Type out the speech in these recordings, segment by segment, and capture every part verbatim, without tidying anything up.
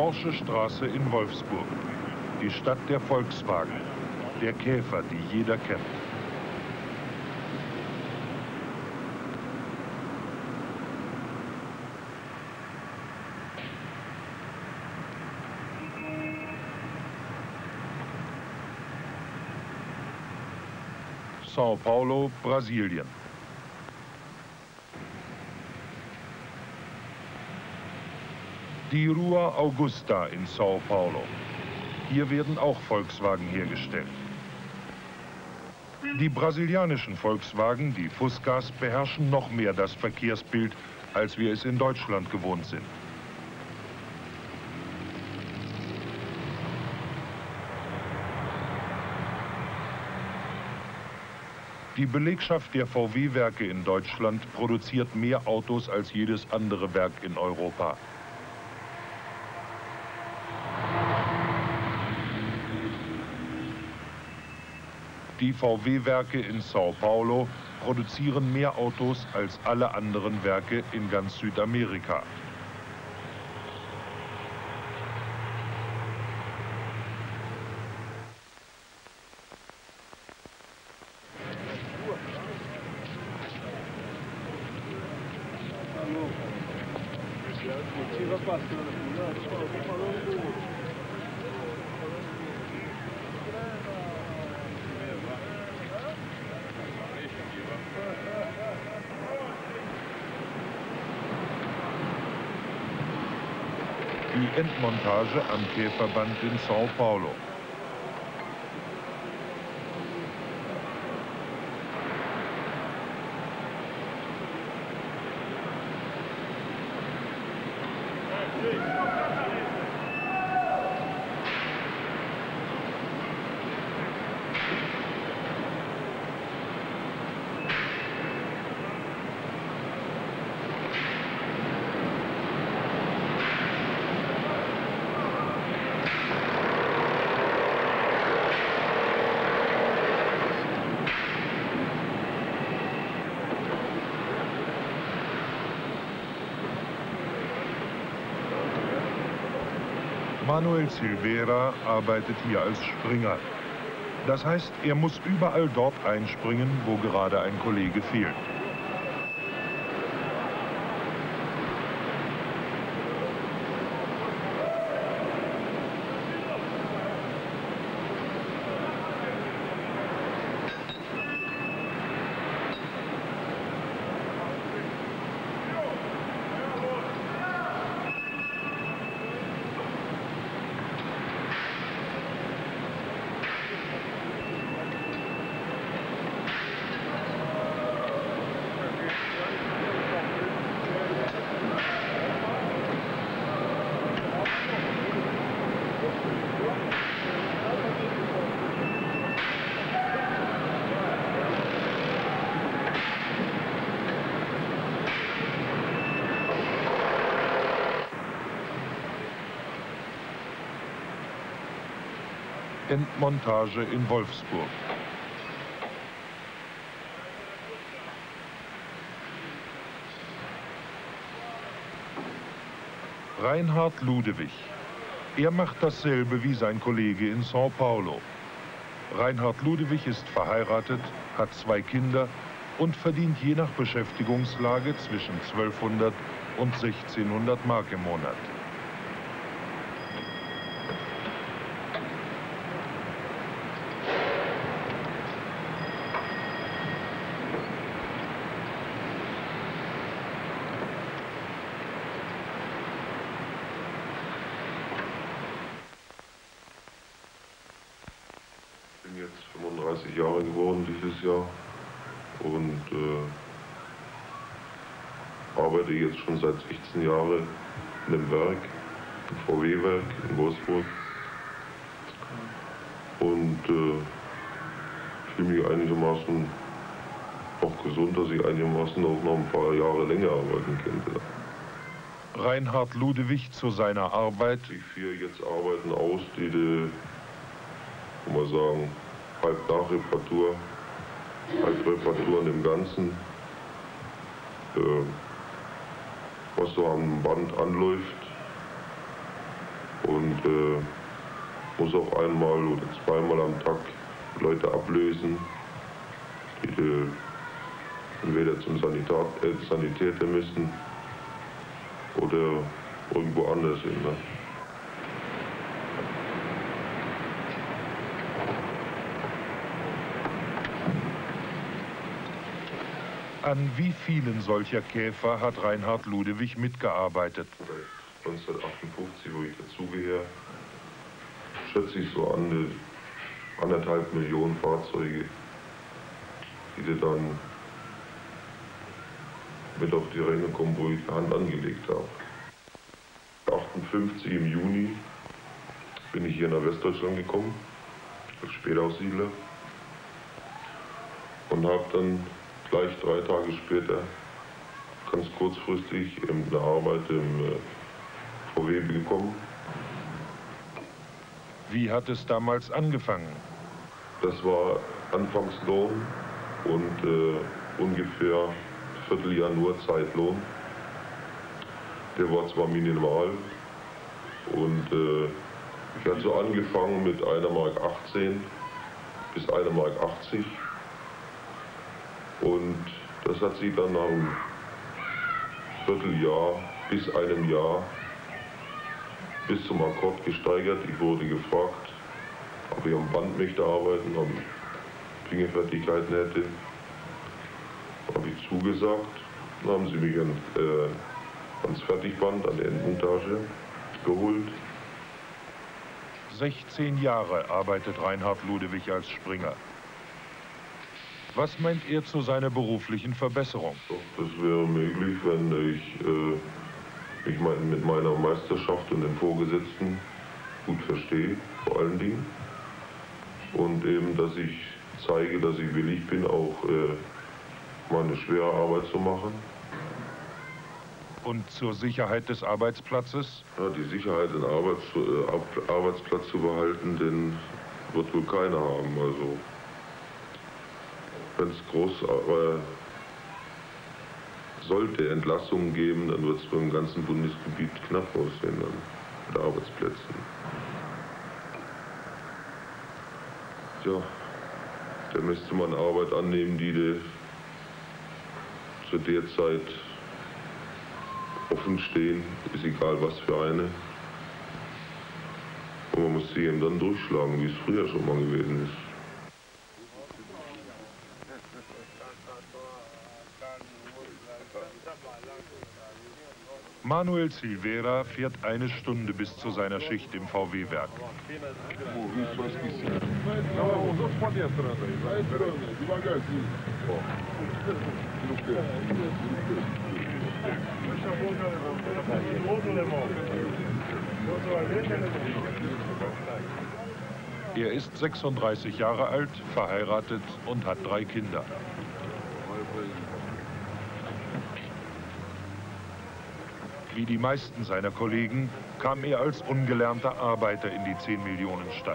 Porsche Straße in Wolfsburg. Die Stadt der Volkswagen. Der Käfer, die jeder kennt. São Paulo, Brasilien. Die Rua Augusta in São Paulo. Hier werden auch Volkswagen hergestellt. Die brasilianischen Volkswagen, die Fuscas, beherrschen noch mehr das Verkehrsbild, als wir es in Deutschland gewohnt sind. Die Belegschaft der V W-Werke in Deutschland produziert mehr Autos als jedes andere Werk in Europa. Die V W-Werke in São Paulo produzieren mehr Autos als alle anderen Werke in ganz Südamerika. Die Endmontage am Käferband in São Paulo. Manuel Silveira arbeitet hier als Springer. Das heißt, er muss überall dort einspringen, wo gerade ein Kollege fehlt. Endmontage in Wolfsburg. Reinhard Ludewig. Er macht dasselbe wie sein Kollege in São Paulo. Reinhard Ludewig ist verheiratet, hat zwei Kinder und verdient je nach Beschäftigungslage zwischen zwölfhundert und sechzehnhundert Mark im Monat. Ich bin jetzt fünfunddreißig Jahre geworden dieses Jahr und äh, arbeite jetzt schon seit sechzehn Jahren in einem Werk, im V W-Werk in Wolfsburg, und äh, fühle mich einigermaßen auch gesund, dass ich einigermaßen auch noch ein paar Jahre länger arbeiten könnte. Reinhard Ludewig zu seiner Arbeit. Ich führe jetzt Arbeiten aus, die, die kann man sagen, halb Nachreparatur, halb Reparaturen im Ganzen. Äh, was so am Band anläuft, äh, muss auch einmal oder zweimal am Tag Leute ablösen, die äh, entweder zum Sanitar äh, Sanitäter müssen oder irgendwo anders hin. Ne? An wie vielen solcher Käfer hat Reinhard Ludewig mitgearbeitet? neunzehnhundertachtundfünfzig, wo ich dazugehöre, schätze ich so an anderthalb Millionen Fahrzeuge, die sie dann mit auf die Ränge kommen, wo ich die Hand angelegt habe. achtundfünfzig im Juni bin ich hier nach Westdeutschland gekommen, als Spätaussiedler, und habe dann gleich drei Tage später ganz kurzfristig eine Arbeit im äh, V W bekommen. Wie hat es damals angefangen? Das war Anfangslohn und äh, ungefähr ein Vierteljahr nur Zeitlohn. Der war zwar minimal und äh, ich hatte so angefangen mit einer Mark achtzehn bis einer Mark achtzig. Und das hat sich dann nach einem Vierteljahr bis einem Jahr bis zum Akkord gesteigert. Ich wurde gefragt, ob ich am Band möchte arbeiten, ob ich Fingerfertigkeiten hätte. Habe ich zugesagt. Dann haben sie mich an, äh, ans Fertigband, an der Endmontage geholt. sechzehn Jahre arbeitet Reinhard Ludewig als Springer. Was meint er zu seiner beruflichen Verbesserung? Das wäre möglich, wenn ich äh, mich mit meiner Meisterschaft und den Vorgesetzten gut verstehe, vor allen Dingen. Und eben, dass ich zeige, dass ich willig bin, auch äh, meine schwere Arbeit zu machen. Und zur Sicherheit des Arbeitsplatzes? Ja, die Sicherheit, den Arbeits äh, Arbeitsplatz zu behalten, den wird wohl keiner haben. Also, wenn es groß äh, sollte Entlassungen geben, dann wird es für im ganzen Bundesgebiet knapp aussehen dann mit Arbeitsplätzen. Tja, da müsste man Arbeit annehmen, die de zu der Zeit offen stehen, ist egal was für eine. Und man muss sie eben dann durchschlagen, wie es früher schon mal gewesen ist. Manuel Silveira fährt eine Stunde bis zu seiner Schicht im V W-Werk. Er ist sechsunddreißig Jahre alt, verheiratet und hat drei Kinder. Wie die meisten seiner Kollegen kam er als ungelernter Arbeiter in die zehn Millionen Stadt.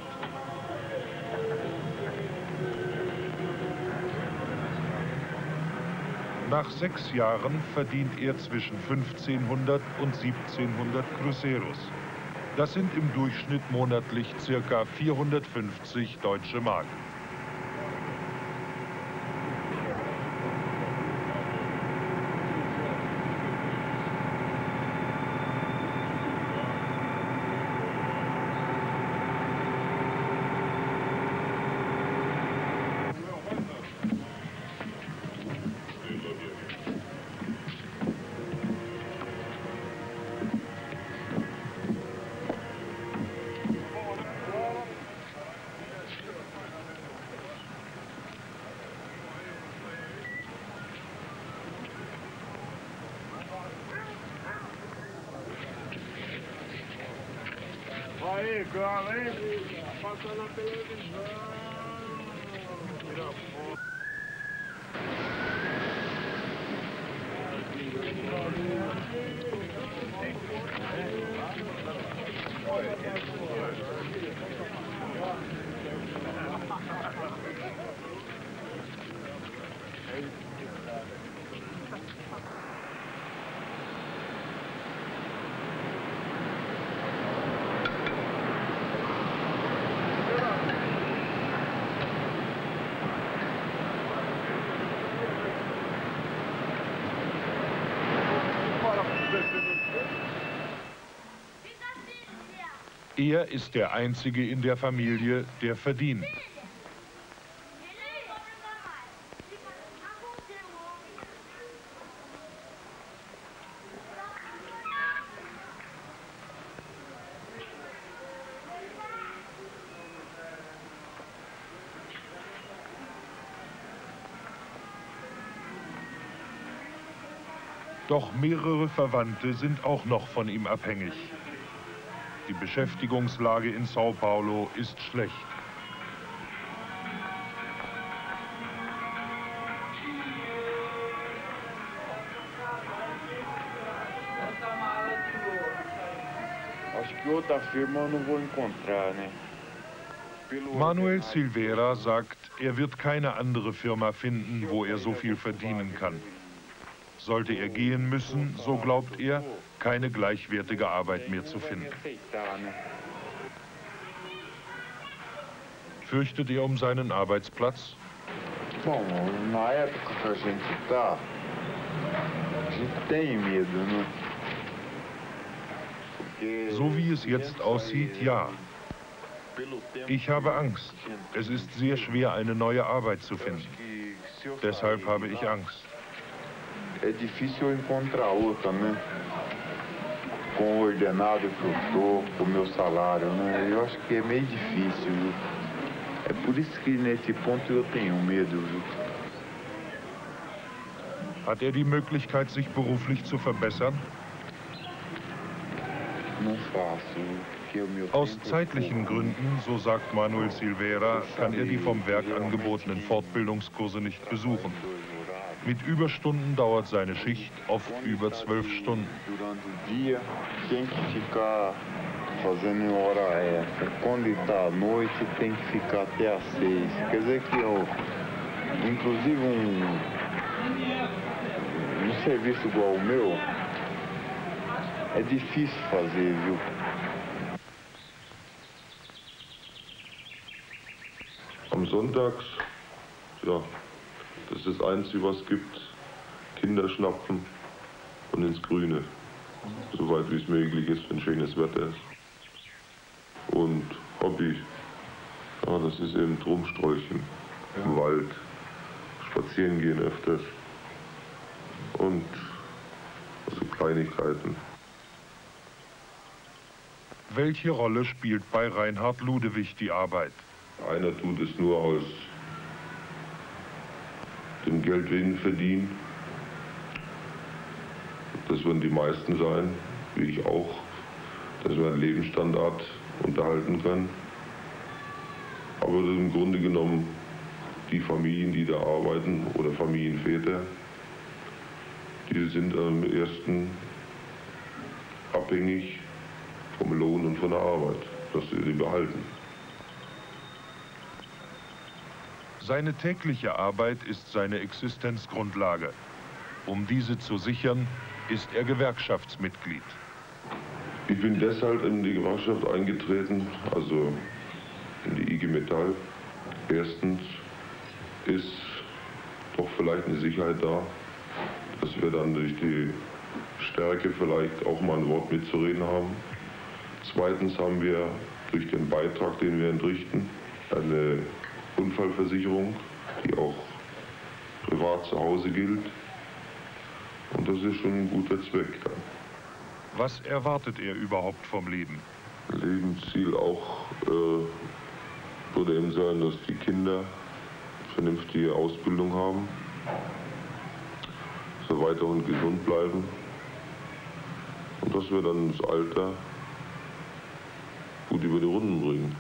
Nach sechs Jahren verdient er zwischen fünfzehnhundert und siebzehnhundert Cruceros. Das sind im Durchschnitt monatlich ca. vierhundertfünfzig deutsche Mark. Aí, cara, hein? Passando na televisão. Tira foto. Er ist der Einzige in der Familie, der verdient. Doch mehrere Verwandte sind auch noch von ihm abhängig. Die Beschäftigungslage in São Paulo ist schlecht. Manuel Silveira sagt, er wird keine andere Firma finden, wo er so viel verdienen kann. Sollte er gehen müssen, so glaubt er, keine gleichwertige Arbeit mehr zu finden. Fürchtet er um seinen Arbeitsplatz? Bom, na época que a gente tá, a gente tem medo, né? So wie es jetzt aussieht, ja. Ich habe Angst. Es ist sehr schwer, eine neue Arbeit zu finden. Deshalb habe ich Angst. É difícil encontrar outra, né? Com o ordenado que eu tô, com o meu salário, né? Eu acho que é meio difícil, viu? É por isso que nesse ponto eu tenho medo, viu? Hat er die Möglichkeit, sich beruflich zu verbessern? Não faço. Aus zeitlichen Gründen, so sagt Manuel Silveira, kann er die vom Werk angebotenen Fortbildungskurse nicht besuchen. Mit Überstunden dauert seine Schicht oft über zwölf Stunden. Durante o dia tem que ficar fazendo hora extra. Quando está à noite tem que ficar até às seis. Quer dizer que eu, inclusive um, um serviço igual o meu, é difícil fazer, viu? Am Sonntags, ja, das ist das Einzige, was es gibt. Kinder schnappen und ins Grüne. Soweit wie es möglich ist, wenn schönes Wetter ist. Und Hobby, ja, das ist eben Rumsträuchen im Wald, spazieren gehen öfters und so Kleinigkeiten. Welche Rolle spielt bei Reinhard Ludewig die Arbeit? Einer tut es nur aus dem Geld wegen verdienen. Das werden die meisten sein, wie ich auch, dass wir einen Lebensstandard unterhalten können. Aber im Grunde genommen die Familien, die da arbeiten oder Familienväter, die sind am ersten abhängig vom Lohn und von der Arbeit, dass sie sie behalten. Seine tägliche Arbeit ist seine Existenzgrundlage. Um diese zu sichern, ist er Gewerkschaftsmitglied. Ich bin deshalb in die Gewerkschaft eingetreten, also in die I G Metall. Erstens ist doch vielleicht eine Sicherheit da, dass wir dann durch die Stärke vielleicht auch mal ein Wort mitzureden haben. Zweitens haben wir durch den Beitrag, den wir entrichten, eine Unfallversicherung, die auch privat zu Hause gilt. Und das ist schon ein guter Zweck dann. Was erwartet er überhaupt vom Leben? Lebensziel auch äh, würde eben sein, dass die Kinder vernünftige Ausbildung haben, dass wir weiterhin gesund bleiben und dass wir dann das Alter gut über die Runden bringen.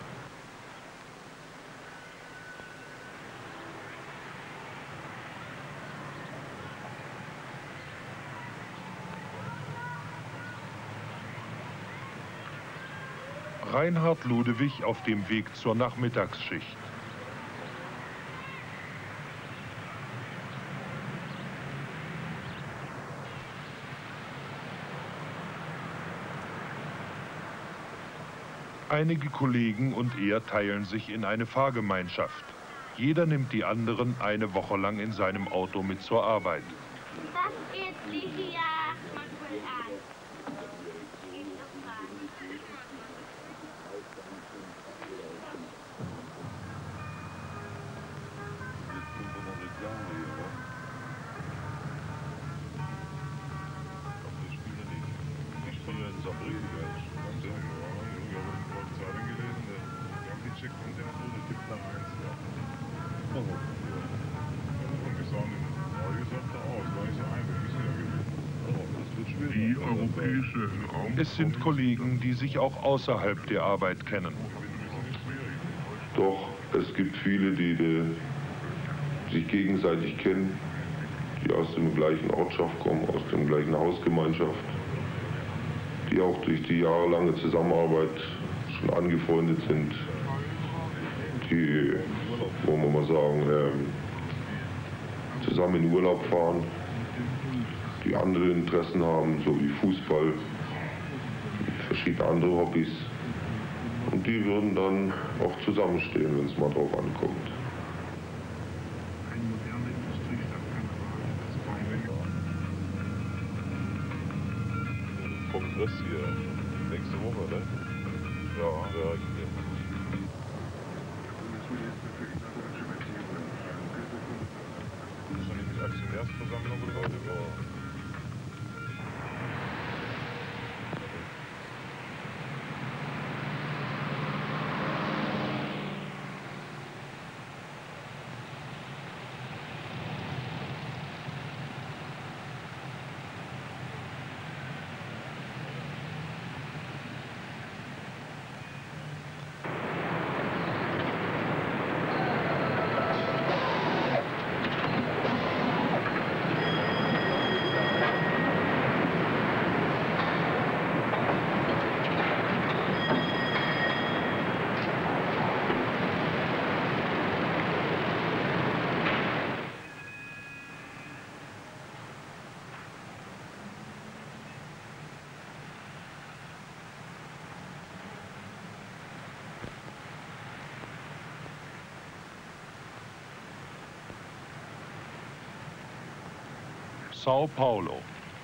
Reinhard Ludewig auf dem Weg zur Nachmittagsschicht. Einige Kollegen und er teilen sich in eine Fahrgemeinschaft. Jeder nimmt die anderen eine Woche lang in seinem Auto mit zur Arbeit. Das ist die hier. Es sind Kollegen, die sich auch außerhalb der Arbeit kennen. Doch es gibt viele, die, die sich gegenseitig kennen, die aus dem gleichen Ortschaft kommen, aus der gleichen Hausgemeinschaft, die auch durch die jahrelange Zusammenarbeit schon angefreundet sind, die, wollen wir mal sagen, äh, zusammen in Urlaub fahren, die andere Interessen haben, so wie Fußball, verschiedene andere Hobbys. Und die würden dann auch zusammenstehen, wenn es mal drauf ankommt. Kongress hier nächste Woche, ne? Ja, ja. Das ist doch nicht die Aktionärsversammlung oder was? Sao Paulo.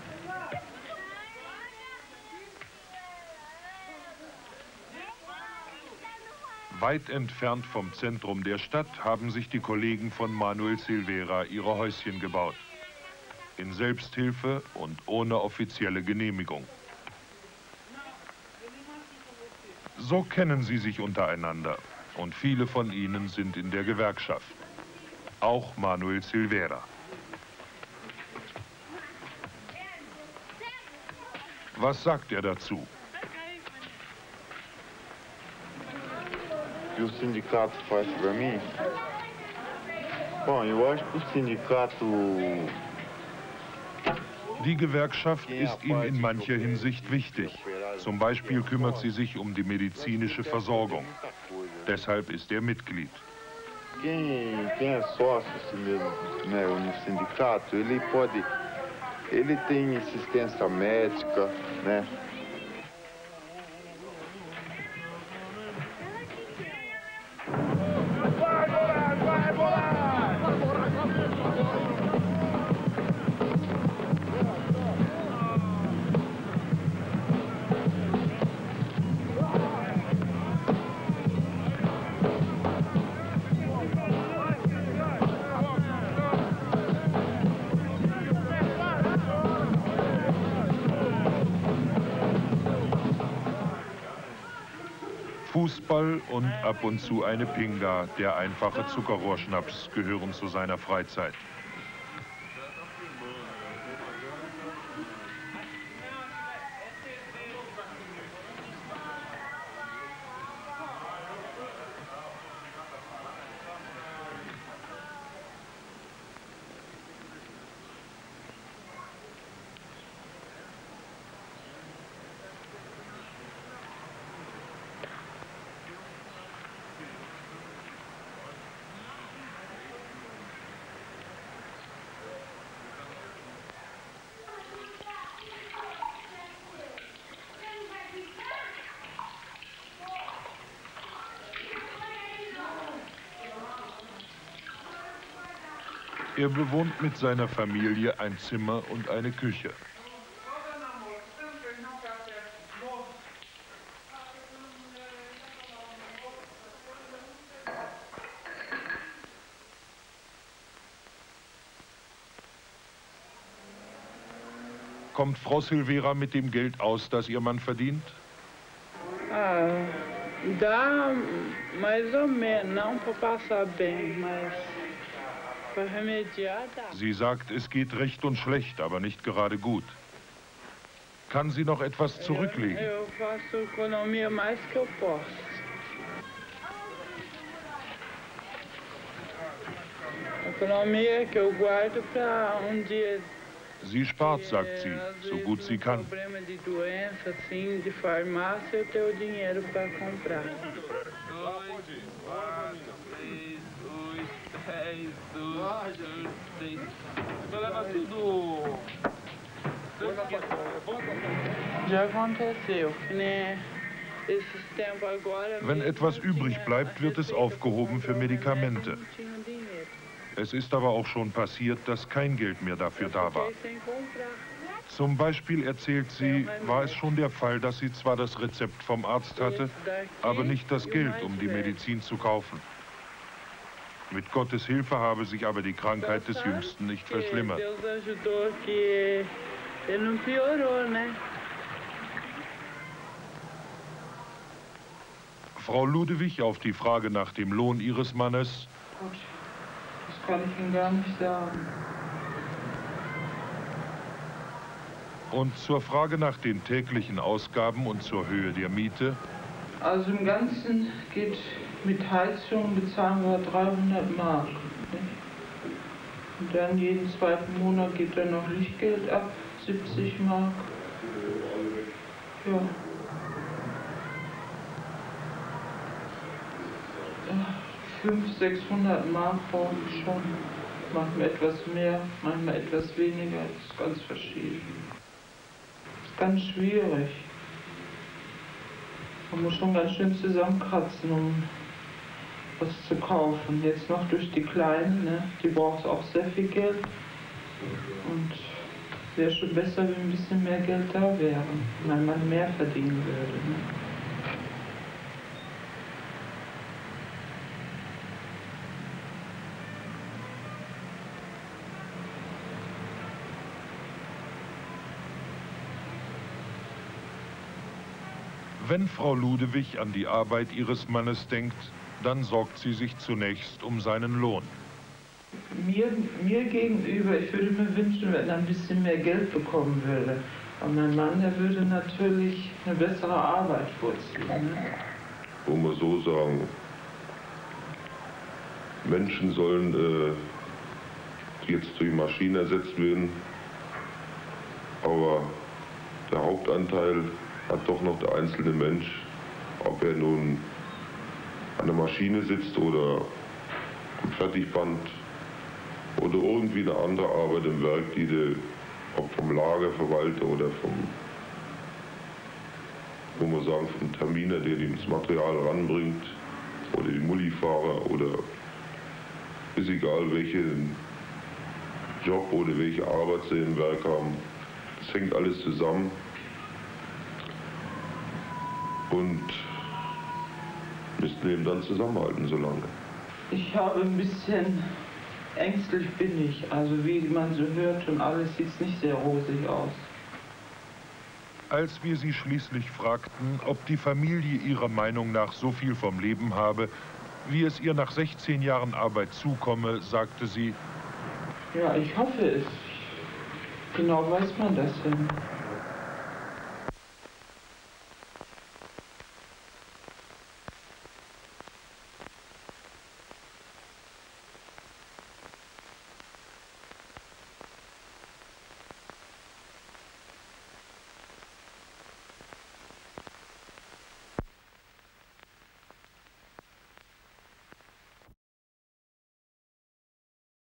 Weit entfernt vom Zentrum der Stadt haben sich die Kollegen von Manuel Silveira ihre Häuschen gebaut. In Selbsthilfe und ohne offizielle Genehmigung. So kennen sie sich untereinander und viele von ihnen sind in der Gewerkschaft. Auch Manuel Silveira. Was sagt er dazu? E o sindicato faz para mim? Bom, eu acho que o sindicato... Die Gewerkschaft ist ihm in mancher Hinsicht wichtig. Zum Beispiel kümmert sie sich um die medizinische Versorgung. Deshalb ist er Mitglied. Quem, quem é sócio assim mesmo, né, no sindicato, ele pode... Ele tem assistência médica, né? Fußball und ab und zu eine Pinga, der einfache Zuckerrohrschnaps, gehören zu seiner Freizeit. Er bewohnt mit seiner Familie ein Zimmer und eine Küche. Kommt Frau Silveira mit dem Geld aus, das ihr Mann verdient? Ah, dá mais ou menos, não para passar bem, mas para remediar dá. Sie sagt, es geht recht und schlecht, aber nicht gerade gut. Kann sie noch etwas zurücklegen? Eu faço economia mais que eu posso. Economia que eu guardo para um dia. Sie spart, sagt sie, so gut sie kann. Problema de doença, assim, de farmácia, eu tenho dinheiro para comprar. Já aconteceu, né? Esses tempos agora. Wenn etwas übrig bleibt, wird es aufgehoben für Medikamente. Es ist aber auch schon passiert, dass kein Geld mehr dafür da war. Zum Beispiel, erzählt sie, war es schon der Fall, dass sie zwar das Rezept vom Arzt hatte, aber nicht das Geld, um die Medizin zu kaufen. Mit Gottes Hilfe habe sich aber die Krankheit des Jüngsten nicht verschlimmert. Frau Ludewig auf die Frage nach dem Lohn ihres Mannes: Das kann ich Ihnen gar nicht sagen. Und zur Frage nach den täglichen Ausgaben und zur Höhe der Miete? Also im Ganzen geht mit Heizung bezahlen wir dreihundert Mark. Ne? Und dann jeden zweiten Monat geht dann noch Lichtgeld ab, siebzig Mark. Ja. fünfhundert, sechshundert Mark brauche ich schon. Manchmal etwas mehr, manchmal etwas weniger. Das ist ganz verschieden. Das ist ganz schwierig. Man muss schon ganz schön zusammenkratzen, um was zu kaufen. Jetzt noch durch die Kleinen, ne? Die braucht auch sehr viel Geld. Und wäre schon besser, wenn ein bisschen mehr Geld da wäre, wenn man mehr verdienen würde. Ne? Wenn Frau Ludewig an die Arbeit ihres Mannes denkt, dann sorgt sie sich zunächst um seinen Lohn. Mir, mir gegenüber, ich würde mir wünschen, wenn er ein bisschen mehr Geld bekommen würde. Aber mein Mann, der würde natürlich eine bessere Arbeit vorziehen. Ne? Wo man so sagen, Menschen sollen äh, jetzt durch Maschinen ersetzt werden, aber der Hauptanteil hat doch noch der einzelne Mensch, ob er nun an der Maschine sitzt oder am Fertigband oder irgendwie eine andere Arbeit im Werk, die der, ob vom Lagerverwalter oder vom, wo man sagen, vom Terminer, der das Material ranbringt, oder den Mullifahrer, oder ist egal, welchen Job oder welche Arbeit sie im Werk haben. Das hängt alles zusammen. Und müssten eben dann zusammenhalten so lange. Ich habe ein bisschen ängstlich bin ich. Also wie man so hört und alles sieht es nicht sehr rosig aus. Als wir sie schließlich fragten, ob die Familie ihrer Meinung nach so viel vom Leben habe, wie es ihr nach sechzehn Jahren Arbeit zukomme, sagte sie: Ja, ich hoffe es. Genau weiß man das denn.